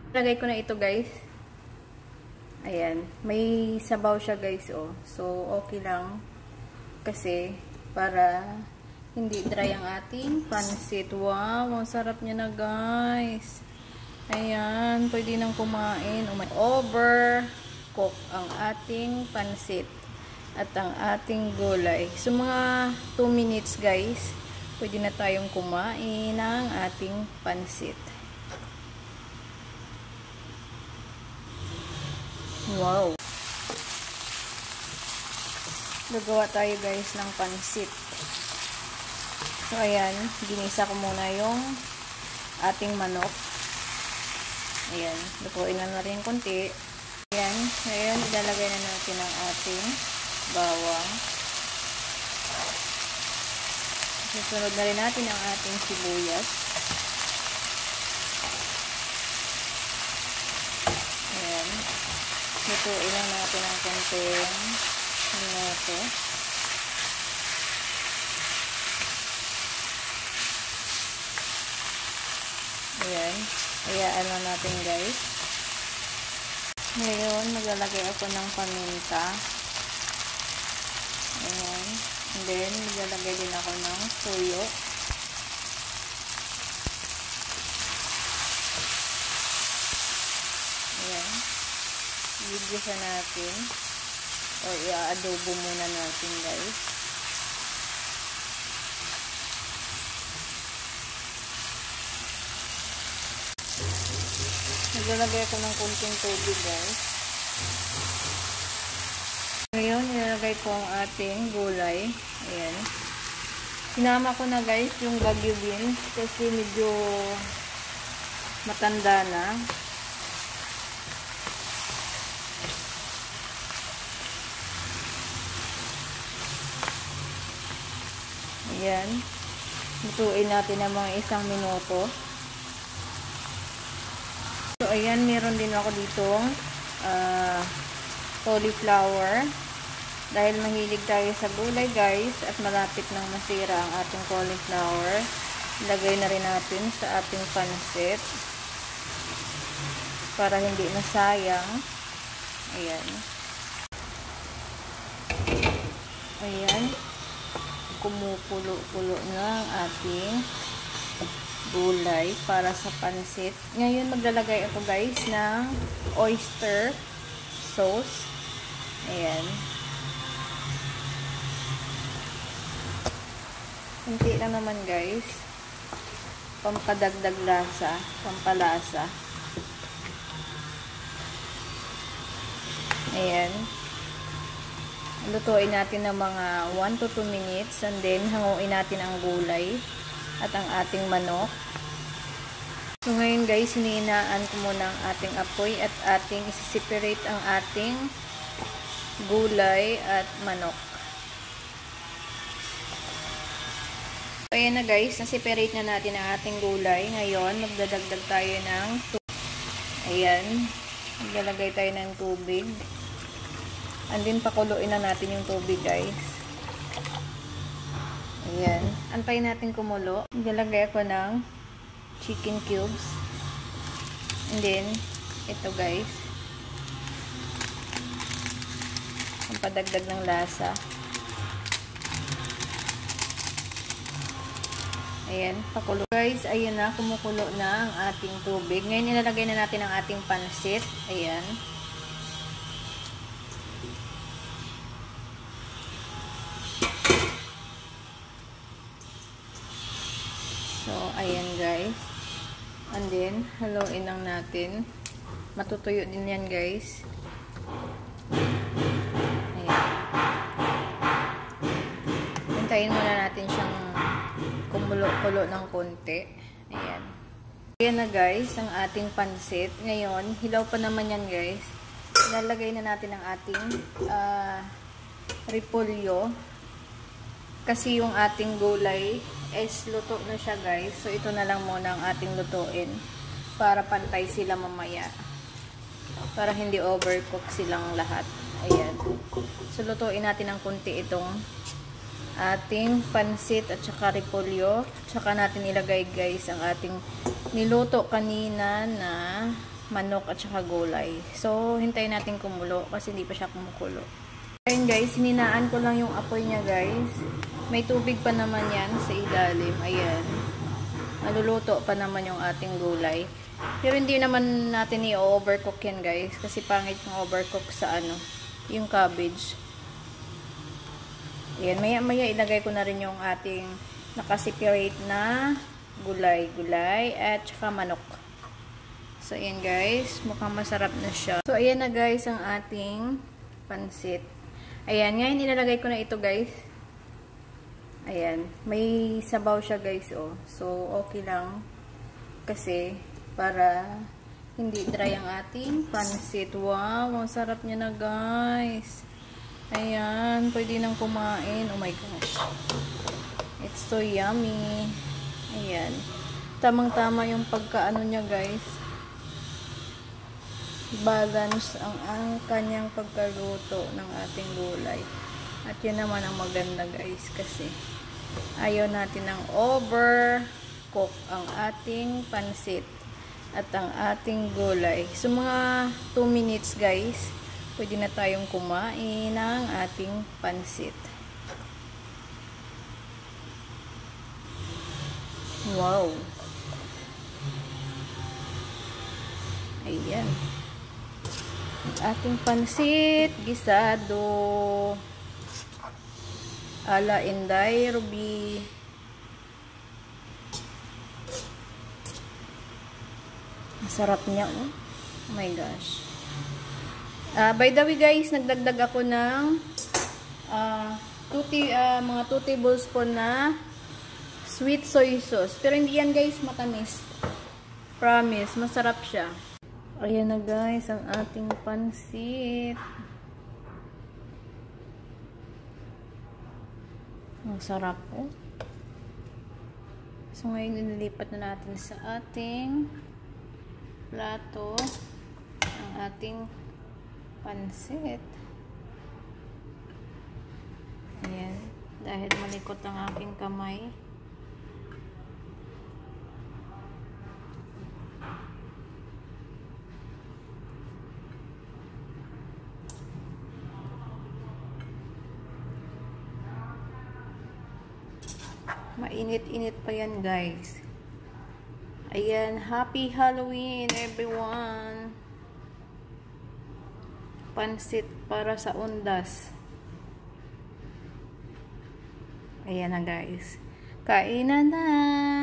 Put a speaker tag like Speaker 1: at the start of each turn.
Speaker 1: Lagay ko na ito guys. Ayan. May sabaw siya guys oh. So okay lang. Kasi para hindi dry ang ating pansit. Wow, ang sarap niya na guys. Ayan, pwede nang kumain. Overcook ang ating pansit at ang ating gulay. So mga 2 minutes guys, pwede na tayong kumain ng ating pansit. Wow. Gagawa tayo guys ng pansit. So ayan, ginisa ko muna yung ating manok. Ayan, lutuin na rin konti. Ayan, ngayon ilalagay na natin ang ating bawang. Susunod na rin natin ang ating sibuyas. Ayan, lutuin lang natin ang konting minuto. Ayan. Hayaan na natin guys. Ngayon, maglalagay ako ng paminta. Ayan. And then, maglalagay din ako ng tuyo. Ayan. Igisa natin. O, i-adobo muna natin guys. Naglalagay ako ng kunting tubig guys. Ngayon, nilalagay ko ang ating gulay. Ayan. Sinama ko na guys yung Baguio beans kasi medyo matanda na. Ayan. Lutuin natin ng mga 1 minuto. So, ayan, meron din ako ditong cauliflower. Dahil mahilig tayo sa gulay, guys, at malapit nang masira ang ating cauliflower, ilagay na rin natin sa ating pansit para hindi masayang. Ayan. Ayan. Kumukulo-kulo na ang ating gulay para sa pansit. Ngayon, maglalagay ako guys ng oyster sauce. Ayan. Kunti lang naman guys. Pampadagdag lasa, pampalasa. Ayan. Lutuin natin ng mga 1 to 2 minutes and then hanguin natin ang gulay at ang ating manok. So ngayon guys, hinihinaan ko muna ang ating apoy at ating isi-separate ang ating gulay at manok. So ayan na guys, na-separate na natin ang ating gulay. Ngayon, magdadagdag tayo ng tubig. Ayan, maglalagay tayo ng tubig. And then pakuluin na natin yung tubig guys. Ayan. Antayin natin kumulo. Nilagay ako ng chicken cubes. And then, ito guys. Ang padagdag ng lasa. Ayan. Pakulo. Guys, ayan na. Kumukulo na ang ating tubig. Ngayon, nilalagay na natin ang ating pansit. Ayan. So, ayan guys. And then, haluin lang natin. Matutuyo din yan guys. Ayan. Hintayin muna natin siyang kumulo-kulo ng konti. Ayan. Ayan na guys, ang ating pansit. Ngayon, hilaw pa naman yan guys. Ilalagay na natin ang ating repolyo. Kasi yung ating gulay is luto na siya guys. So ito na lang muna ang ating lutuin para pantay sila mamaya. Para hindi overcook silang lahat. Ayan. So lutuin natin ng konti itong ating pansit at saka repolyo. Tsaka natin ilagay guys ang ating niluto kanina na manok at saka gulay. So, hintayin natin kumulo kasi hindi pa siya kumukulo. Ayun guys, hininaan ko lang yung apoy niya guys. May tubig pa naman yan sa ilalim. Ayan. Naluluto pa naman yung ating gulay. Pero hindi naman natin i-overcook yan guys. Kasi pangit yung overcook sa yung cabbage. Ayan, maya ilagay ko na rin yung ating nakaseparate na gulay at saka manok. So, ayan guys, mukhang masarap na siya. So, ayan na guys ang ating pansit. Ayan, ngayon ilalagay ko na ito guys. Ayan, may sabaw siya guys oh. So, okay lang. Kasi, para hindi dry ang ating pansit. Wow, ang sarap niya na guys. Ayan, pwede nang kumain. Oh my gosh. It's so yummy. Ayan. Tamang-tama yung pagkaano niya guys. Balance ang kanyang pagkaluto ng ating gulay. At yun naman ang maganda guys. Kasi ayaw natin ng overcook ang ating pansit at ang ating gulay. So mga 2 minutes guys, pwede na tayong kumain ng ating pansit. Wow! Ayan. Ating pansit, gisado. Ala Inday Ruby. Masarap niya, oh. Oh my gosh. By the way guys, nagdagdag ako ng mga 2 tablespoon na sweet soy sauce. Pero hindi yan guys matamis. Promise, masarap siya. Ayan na guys, ang ating pansit. Ang sarap po. So ngayon nililipat na natin sa ating plato ang ating pansit. Ayan. Dahil malikot ang aking kamay. Mainit-init pa yan guys. Ayan, happy Halloween everyone. Pansit para sa undas. Ayan na guys. Kainan na.